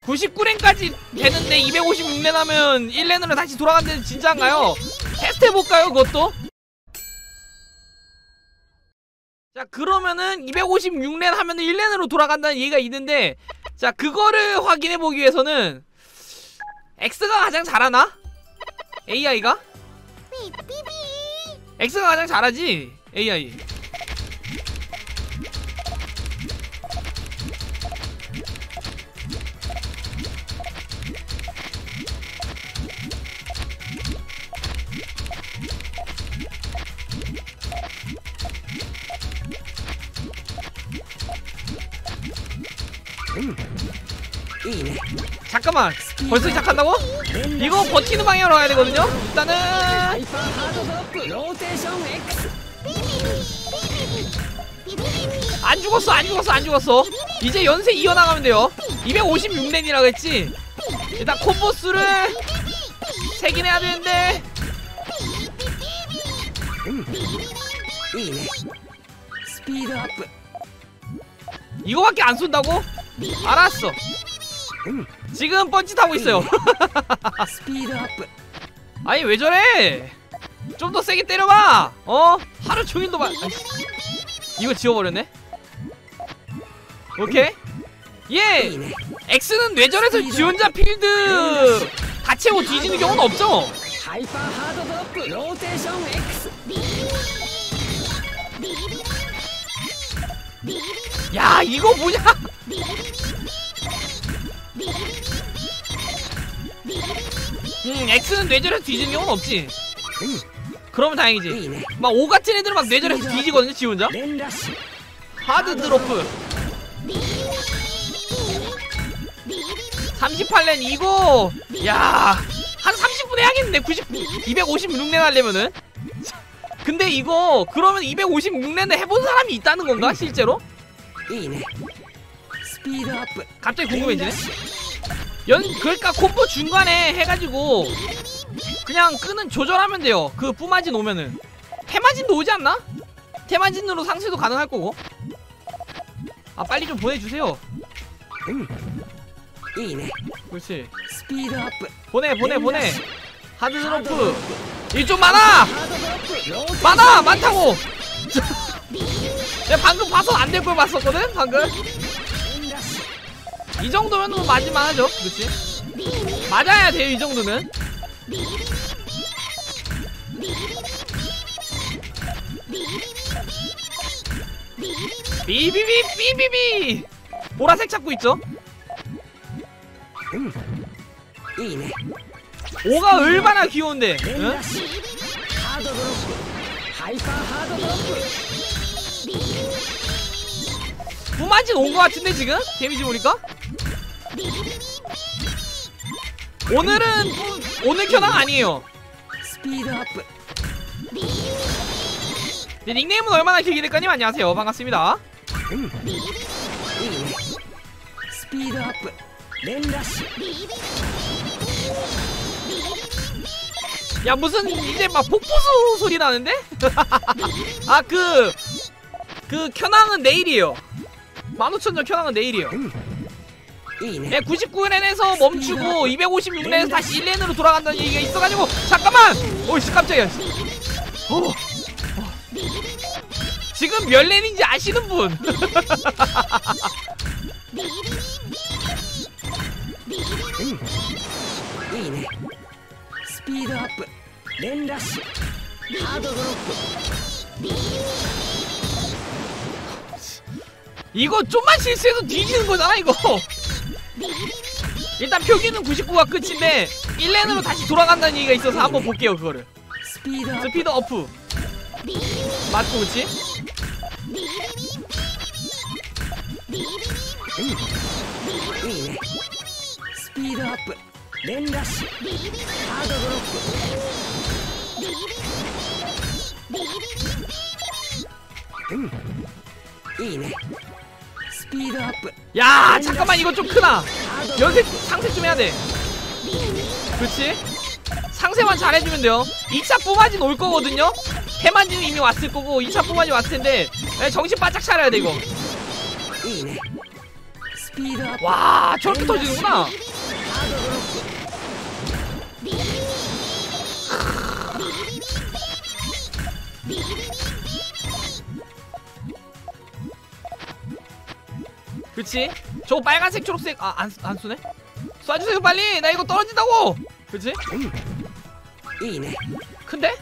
99랭까지 되는데 256랭 하면 1랭으로 다시 돌아간다는 진짜인가요? 테스트 해볼까요 그것도? 자 그러면은 256랭 하면은 1랭으로 돌아간다는 얘기가 있는데, 자 그거를 확인해보기 위해서는 X가 가장 잘하나? AI가? X가 가장 잘하지? AI. 잠깐만, 벌써 시작한다고? 이거 버티는 방향으로 가야 되거든요? 일단은 안 죽었어, 안 죽었어, 안 죽었어. 이제 연쇄 이어나가면 돼요. 256렌이라고 했지? 일단 콤보수를 3개 내야 되는데. 이거밖에 안 쏜다고? 알았어. 지금 뻔짓하고 있어요. 아니 왜 저래? 좀 더 세게 때려봐. 하루 종일 도만. 이거 지워버렸네. 오케이. 예. X는 뇌절에서 지원자 필드 다 채우고 뒤지는 경우는 없죠? 야 이거 뭐냐? X는 뇌절에서 뒤지는 경우는 없지. 그러면 다행이지. 막 O 같은 애들은 막 뇌절에서 뒤지거든요, 지 혼자. 하드 드로프 38렌 이거 야 한 30분 해야겠는데. 256렌 하려면은. 근데 이거 그러면 256렌을 해본 사람이 있다는 건가 실제로? 갑자기 궁금해지네. 그러니까 콤보 중간에 해가지고 그냥 끄는 조절하면 돼요. 그 뿜마진 오면은. 테마진도 오지 않나? 테마진으로 상쇄도 가능할 거고. 아 빨리 좀 보내주세요. 그렇지. 보내. 하드 드로프. 일 좀 많아. 많다고. 내가 방금 봐서 안 될 걸 봤었거든 방금. 이 정도면 맞을만 하죠. 그렇지. 맞아야 돼요 이 정도는. 비비비. 보라색 찾고 있죠. 오가 얼마나 귀여운데. 응? 부마진 온 거 같은데 지금? 데미지 보니까? 오늘 켜낭 아니에요. 네, 닉네임은 얼마나 길게 될까님 안녕하세요. 반갑습니다. 야 무슨 이제 막 폭포수 소리 나는데? 아 그 켜낭은 내일이에요. 15,000점 켜낭은 내일이에요. 네, 99렌에서 멈추고 256렌에서 다시 1렌으로 돌아간다는 얘기가 있어가지고. 잠깐만! 오이씨 깜짝이야. 지금 몇 렌인지 아시는 분? 이거 좀만 실수해도 뒤지는 거잖아 이거. 일단 표기는 99가 끝인데 1렌으로 다시 돌아간다는 얘기가 있어서 한번 볼게요 그거를. 스피드 어프 맞고 그치? 야 잠깐만 이거 좀 크나? 연쇄 상쇄 좀 해야돼. 그렇지? 상쇄만 잘해주면 돼요. 2차 뿜마진 올 거거든요? 테마진은 이미 왔을 거고 2차 뿜마진 왔을 텐데 정신 바짝 차려야 돼 이거. 와 저렇게 터지는구나. 그치? 저거 빨간색 초록색 안 쏘네? 쏴주세요 빨리! 나 이거 떨어진다고! 그치? 큰데?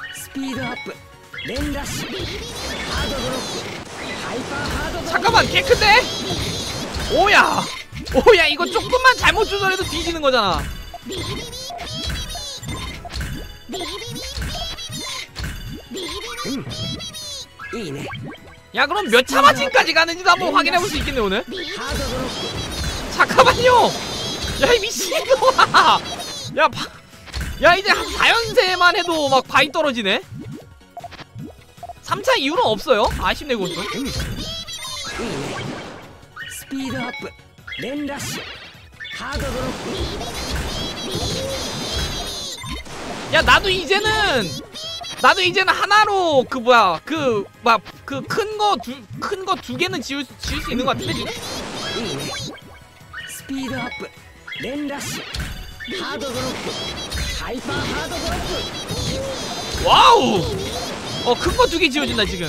잠깐만 개 큰데? 오야! 오야 이거 조금만 잘못 조절해도 뒤지는 거잖아. 야 그럼 몇 차 마진까지 가는지도 한번 확인해볼 수 있겠네 오늘. 잠깐만요. 야 이 미친놈아. 야 이제 한 4연세만 해도 막 바위 떨어지네. 3차 이후는 없어요. 아쉽네 그것도. 야 나도 이제는 하나로 그 뭐야 그 큰 거 두 개는 지을 수 있는 거 같은데 지금? 와우! 큰 거 두 개 지어진다 지금.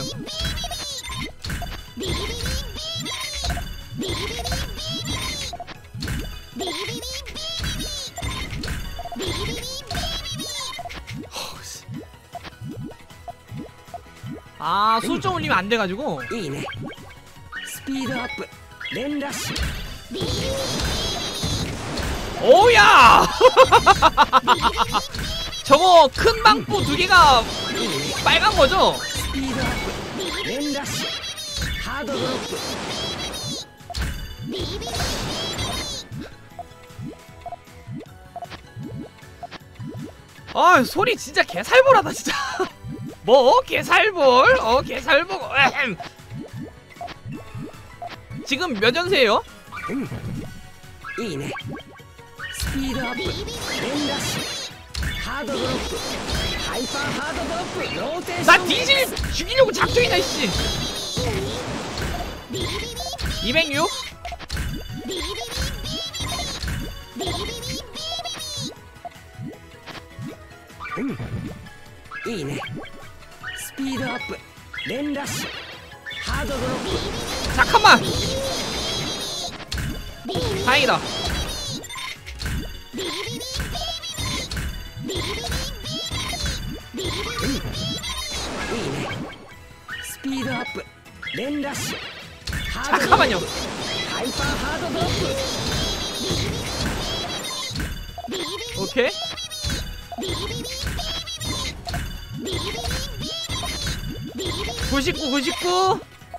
아 소점 올리면 안 돼가지고. 오야! 저거 큰 방구 두 개가 빨간 거죠? 아 소리 진짜 개살벌하다 진짜. 뭐? 개살벌? 개살벌. 지금 몇 연세예요? 나 디질 죽이려고 작정이다 씨. 206? 잠깐만. 다행이다. 잠깐만요. 오케이. (99)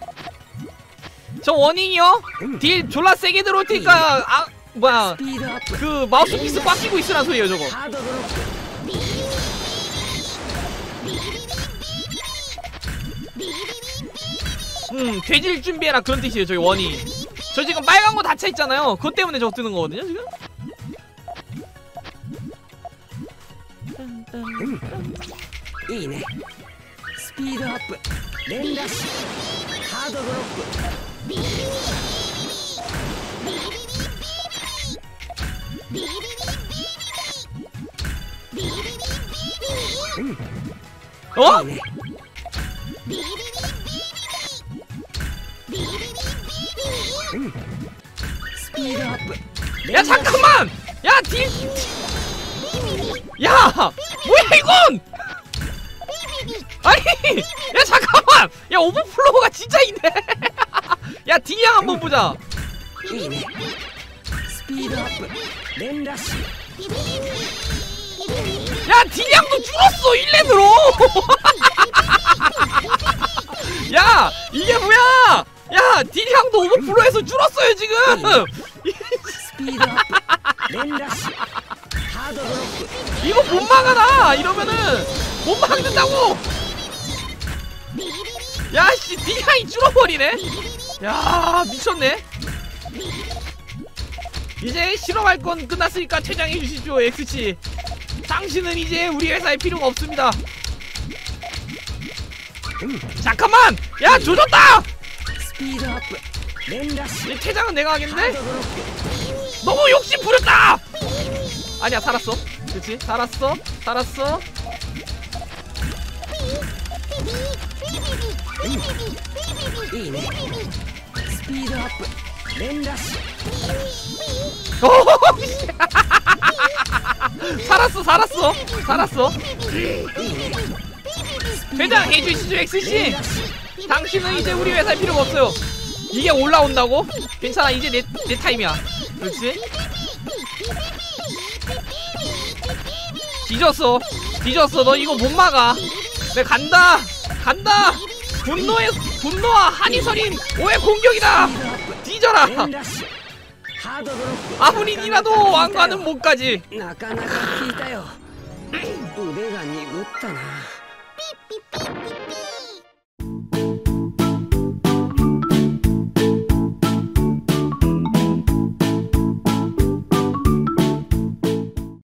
저 워닝이요? 딜 졸라 세게 들어올 테니까 뭐야 그 마우스피스 꽉 끼고 있으란 소리예요 저거. 돼질 준비해라 그런 뜻이에요 저기 원이. 저 지금 빨간 거 닫혀 있잖아요. 그것 때문에 저거 뜨는 거거든요 지금. 야 잠깐만! 야 딜! 야! 뭐야 이건! 아니! 야 잠깐만! 야 오버플로우가 진짜 있네! 야 딜량 한번 보자! 야 딜량도 줄었어 1렌으로! 야 이게 뭐야! 야 딜량도 오버플로우에서 줄었어요 지금! 이거 못 막아나! 이러면은 못 막는다고! 야씨 딜량이 줄어버리네? 야 미쳤네. 이제 실험할 건 끝났으니까 퇴장해주시죠 X씨. 당신은 이제 우리 회사에 필요가 없습니다. 잠깐만! 야 조졌다! 이 퇴장은 내가 하겠는데? 너무 욕심 부렸다! 아니야, 살았어. 그치? 살았어. 살았어. 살았어, 살았어. 살았어. 회장 해주시죠, XC. 당신은 이제 우리 회사에 필요가 없어요. 이게 올라온다고? 괜찮아, 이제 내 타임이야. 그렇지? 뒤졌어. 뒤졌어. 너 이거 못 막아. 내가 간다. 간다. 분노와 한이 서린 오해 공격이다. 뒤져라. 아무리 니라도 왕관은 못 가지.